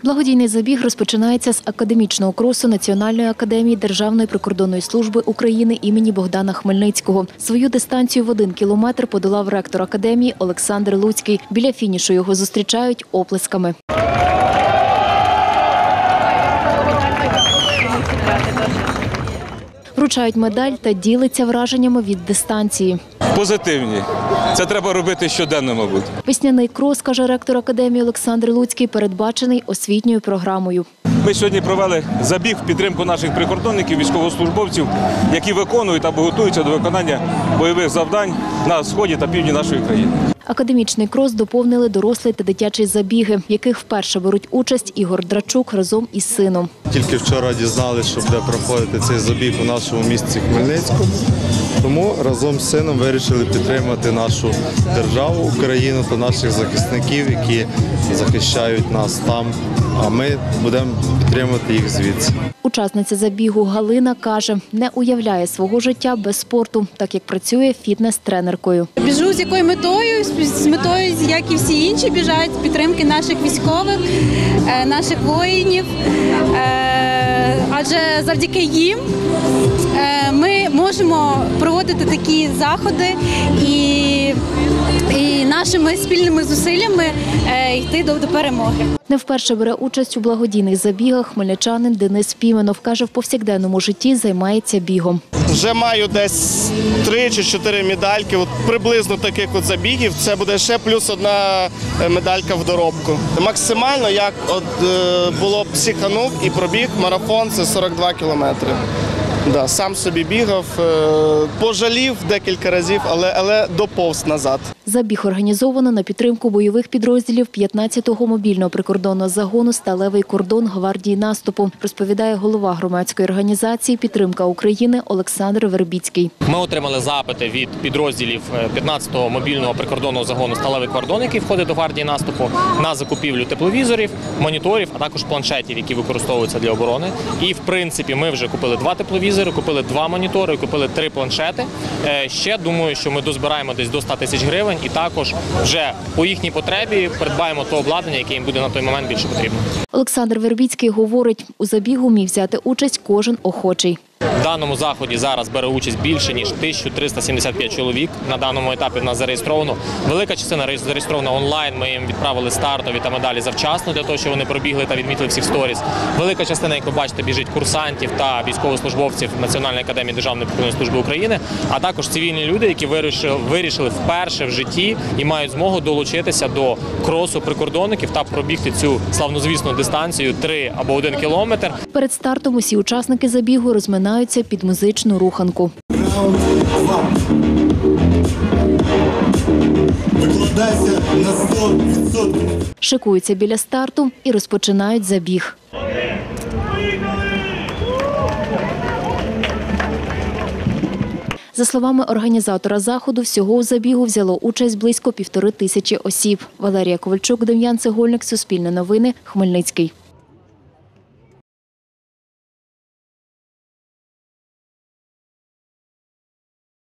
Благодійний забіг розпочинається з академічного кросу Національної академії Державної прикордонної служби України імені Богдана Хмельницького. Свою дистанцію в 1 кілометр подолав ректор академії Олександр Луцький. Біля фінішу його зустрічають оплесками. Вручають медаль та ділиться враженнями від дистанції. Позитивні. Це треба робити щоденно, мабуть. Весняний крос, каже ректор академії Олександр Луцький, передбачений освітньою програмою. Ми сьогодні провели забіг в підтримку наших прикордонників, військовослужбовців, які виконують або готуються до виконання бойових завдань на сході та півдні нашої країни. Академічний крос доповнили дорослі та дитячі забіги, в яких вперше беруть участь Ігор Драчук разом із сином. Тільки вчора дізналися, що буде проходити цей забіг у нашому місті Хмельницькому. Тому разом з сином вирішили підтримати нашу державу, Україну та наших захисників, які захищають нас там, а ми будемо підтримувати їх звідси. Учасниця забігу Галина каже, не уявляє свого життя без спорту, так як працює фітнес-тренеркою. Біжу з якою метою? З метою, як і всі інші, біжать з підтримки наших військових, наших воїнів. Адже завдяки їм ми можемо проводити такі заходи і нашими спільними зусиллями йти до перемоги. Не вперше бере участь у благодійних забігах хмельничанин Денис Піменов. Каже, в повсякденному житті займається бігом. Вже маю десь 3 чи 4 медальки, приблизно таких забігів. Це буде ще плюс 1 медалька в доробку. Максимально, як було б психанув і пробіг марафон, це 42 кілометри. Да, сам собі бігав, пожалів декілька разів, але доповз назад. Забіг організовано на підтримку бойових підрозділів 15-го мобільного прикордонного загону «Сталевий кордон» гвардії наступу, розповідає голова громадської організації «Підтримка України» Олександр Вербіцький. Ми отримали запити від підрозділів 15-го мобільного прикордонного загону «Сталевий кордон», який входить до гвардії наступу, на закупівлю тепловізорів, моніторів, а також планшетів, які використовуються для оборони. І, в принципі, ми вже купили 2 тепловізори, купили 2 монітори, купили 3 планшети. Ще, думаю, що ми дозбираємо десь до 100 тисяч гривень і також вже по їхній потребі придбаємо те обладнання, яке їм буде на той момент більше потрібно. Олександр Вербіцький говорить, у забігу міг взяти участь кожен охочий. В даному заході зараз бере участь більше, ніж 1375 чоловік. На даному етапі в нас зареєстровано. Велика частина зареєстрована онлайн, ми їм відправили стартові та медалі завчасно, для того, щоб вони пробігли та відмітили всіх сторіс. Велика частина, як ви бачите, біжить курсантів та військовослужбовців Національної академії Державної прикордонної служби України, а також цивільні люди, які вирішили вперше в житті і мають змогу долучитися до кросу прикордонників та пробігти цю славнозвісну дистанцію 3 або 1 кілометр. Перед стартом усі учасники забігу розминаються під музичну руханку. Викладайся на 100%. Шикуються біля старту і розпочинають забіг. За словами організатора заходу, всього у забігу взяло участь близько 1500 осіб. Валерія Ковальчук, Дем'ян Цегольник, Суспільне новини, Хмельницький.